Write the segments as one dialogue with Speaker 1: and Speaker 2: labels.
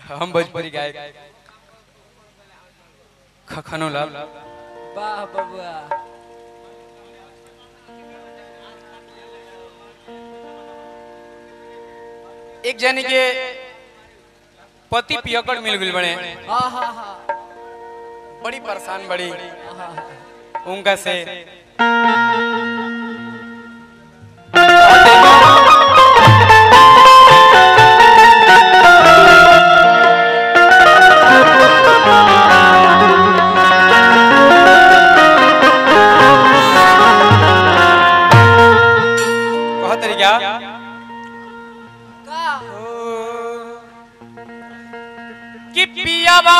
Speaker 1: हम भोजपुरी गायक खखनो लाल।
Speaker 2: वाह बबुआ।
Speaker 1: एक जनी के पति पियकड़ मिल गई बड़े, बड़ी परेशान बड़ी उनका से कि पियावा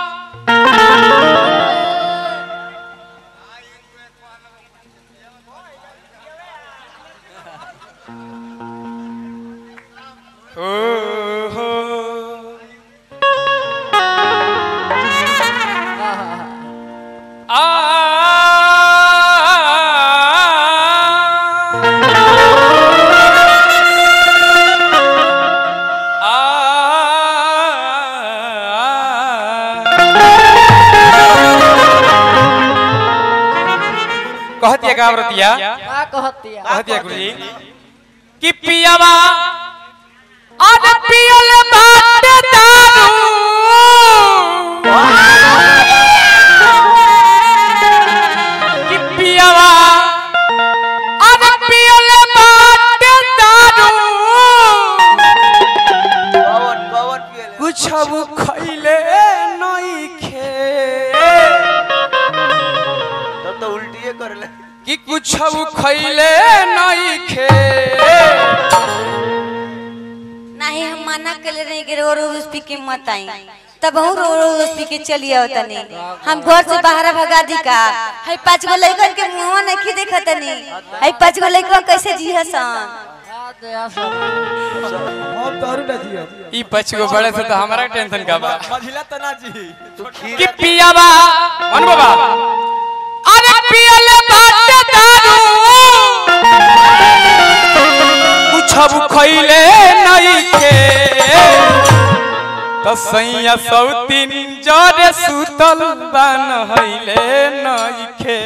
Speaker 1: कहतिया गावरतिया कहतिया गुरुजी कि पियावा आज पियल बाट दारू कि पियावा आज पियल बाट दारू कुछ अब खइले नहीं खे
Speaker 3: तब तो उल्टी कर ले
Speaker 1: कि कुछ खइले नहीं खे
Speaker 4: नहीं हम मना कर रहे कि रो रो उस पी के मत आई तब हम रो रो उस पी के चलिए तनी हम घर से बाहर भगा दी का है 5 गो लइकन के मुंह नहीं देखत नहीं है 5 गो लइकन कैसे जिहसन
Speaker 2: हम दारू ना जिया
Speaker 1: ई 5 गो बड़े से तो हमारा टेंशन का बा
Speaker 2: मझिला तना जी
Speaker 1: कि पियावा मन बाबा अरे पियल बाट दारू कुछ अब खइले नहीं खे तो सैया सौतीन जरे सुतल बन हइले नहीं खे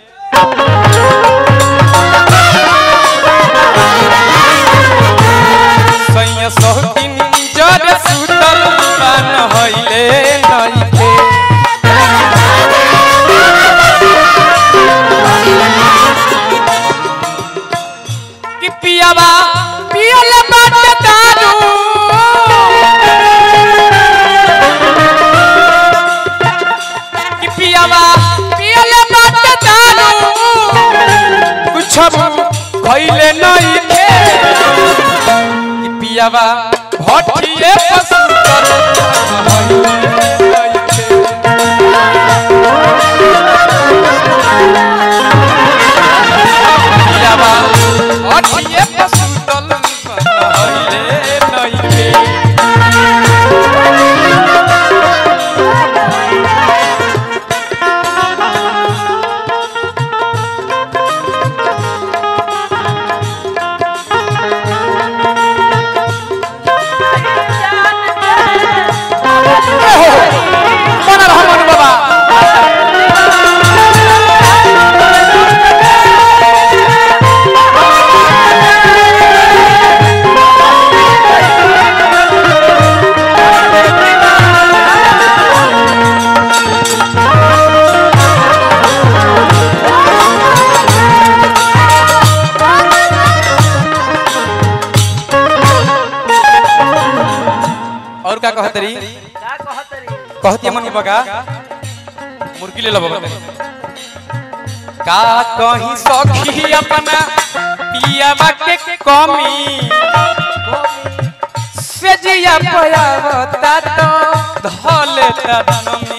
Speaker 1: सैया सौतीन जरे सुतल बन हइले नहीं खे कि पियावा पियल बाट दारू कि पियावा पियल बाट दारू कुछ खइले नहीं खे कि पियावा भटिए पसंद पियावा भटिए पसंद हइले नहीं खे और क्या कहतरी कहती मन बगा मुर्गी ले लो का कहीं सखी अपना पियावा के कमी से जिया पयावता तो धले तनमी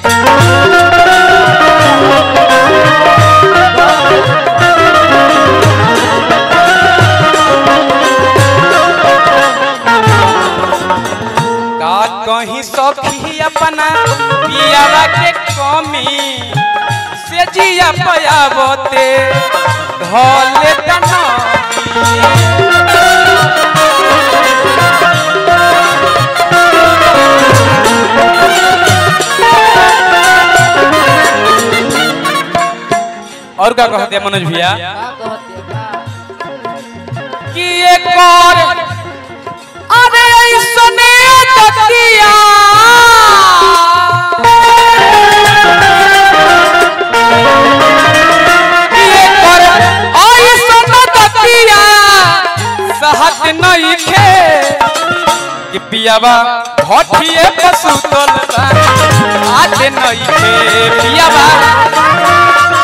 Speaker 1: कहीं सखी अपना पियावा के कमी से जिया पयावते धले तनमी और क्या कहते हैं मनोज भैया
Speaker 2: का कहते हैं
Speaker 1: कि एक और अरे ऐसने दतिया एक और ऐसने दतिया सहत नहीं खे कि पियावा भठिए पशु तोल आज नहीं खे पियावा